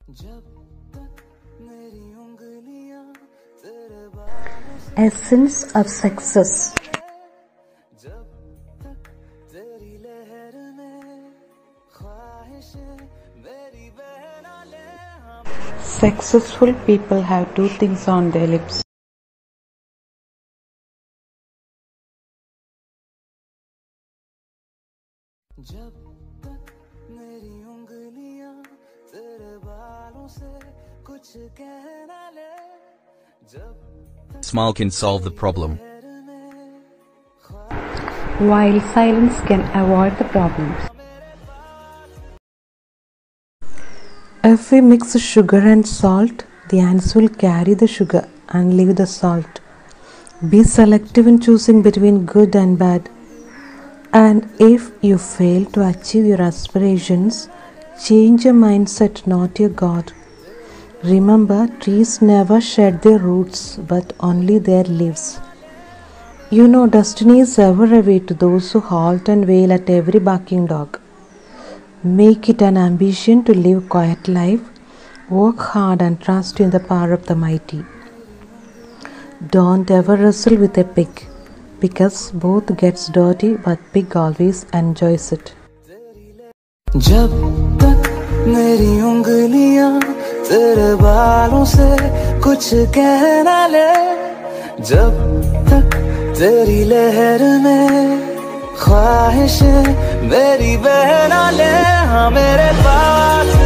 Essence of success. Successful people have two things on their lips. Smile can solve the problem, While silence can avoid the problems. If we mix sugar and salt, the ants will carry the sugar and leave the salt. Be selective in choosing between good and bad. And if you fail to achieve your aspirations, change your mindset, not your God. Remember, trees never shed their roots, but only their leaves. You know, destiny is ever away to those who halt and wail at every barking dog. Make it an ambition to live a quiet life, work hard and trust in the power of the mighty. Don't ever wrestle with a pig, because both gets dirty but pig always enjoys it. जब तक मेरी उंगलियां तेरे बालों से कुछ कह ना ले, जब तक तेरी लहर में ख्वाहिशें मेरी बह ना ले, हाँ मेरे पास